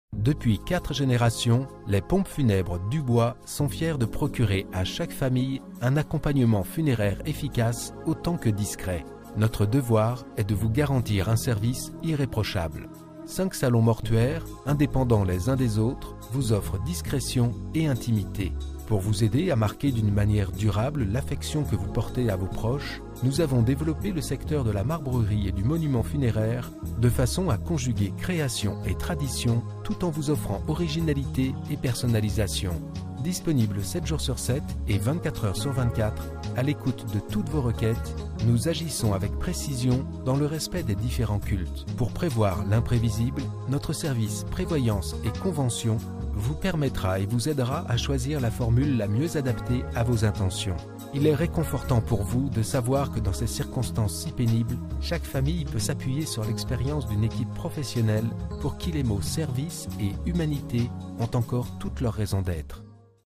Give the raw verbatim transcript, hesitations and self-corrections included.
Depuis quatre générations, les pompes funèbres Dubois sont fiers de procurer à chaque famille un accompagnement funéraire efficace autant que discret. Notre devoir est de vous garantir un service irréprochable. Cinq salons mortuaires, indépendants les uns des autres, vous offrent discrétion et intimité. Pour vous aider à marquer d'une manière durable l'affection que vous portez à vos proches, nous avons développé le secteur de la marbrerie et du monument funéraire de façon à conjuguer création et tradition tout en vous offrant originalité et personnalisation. Disponible sept jours sur sept et vingt-quatre heures sur vingt-quatre, à l'écoute de toutes vos requêtes, nous agissons avec précision dans le respect des différents cultes. Pour prévoir l'imprévisible, notre service prévoyance et convention vous permettra et vous aidera à choisir la formule la mieux adaptée à vos intentions. Il est réconfortant pour vous de savoir que dans ces circonstances si pénibles, chaque famille peut s'appuyer sur l'expérience d'une équipe professionnelle pour qui les mots service et humanité ont encore toute leur raison d'être.